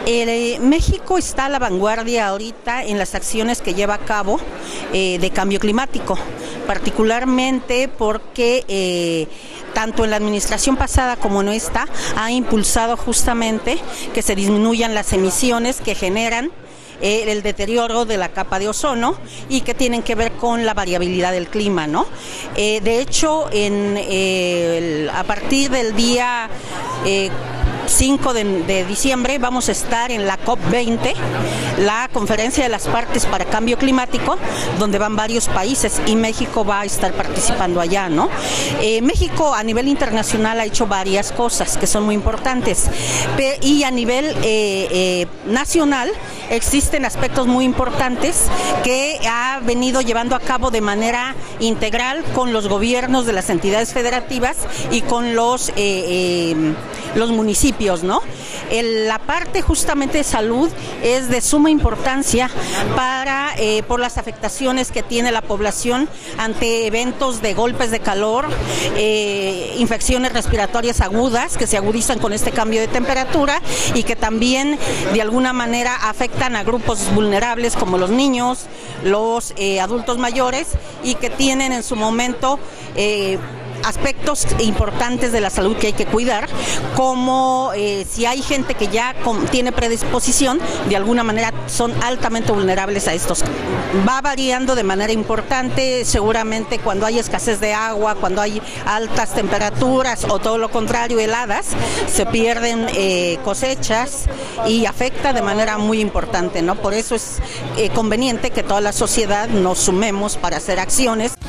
México está a la vanguardia ahorita en las acciones que lleva a cabo de cambio climático, particularmente porque tanto en la administración pasada como en esta ha impulsado justamente que se disminuyan las emisiones que generan el deterioro de la capa de ozono y que tienen que ver con la variabilidad del clima, ¿no? De hecho, a partir del día 5 de diciembre vamos a estar en la COP20, la Conferencia de las Partes para Cambio Climático, donde van varios países y México va a estar participando allá, ¿no? México a nivel internacional ha hecho varias cosas que son muy importantes y a nivel nacional existen aspectos muy importantes que ha venido llevando a cabo de manera integral con los gobiernos de las entidades federativas y con los municipios, ¿no? La parte justamente de salud es de suma importancia por las afectaciones que tiene la población ante eventos de golpes de calor, infecciones respiratorias agudas que se agudizan con este cambio de temperatura y que también de alguna manera afectan a grupos vulnerables como los niños, los adultos mayores y que tienen en su momento aspectos importantes de la salud que hay que cuidar, como si hay gente que ya tiene predisposición, de alguna manera son altamente vulnerables a estos. Va variando de manera importante, seguramente cuando hay escasez de agua, cuando hay altas temperaturas o todo lo contrario, heladas, se pierden cosechas y afecta de manera muy importante, ¿no? Por eso es conveniente que toda la sociedad nos sumemos para hacer acciones.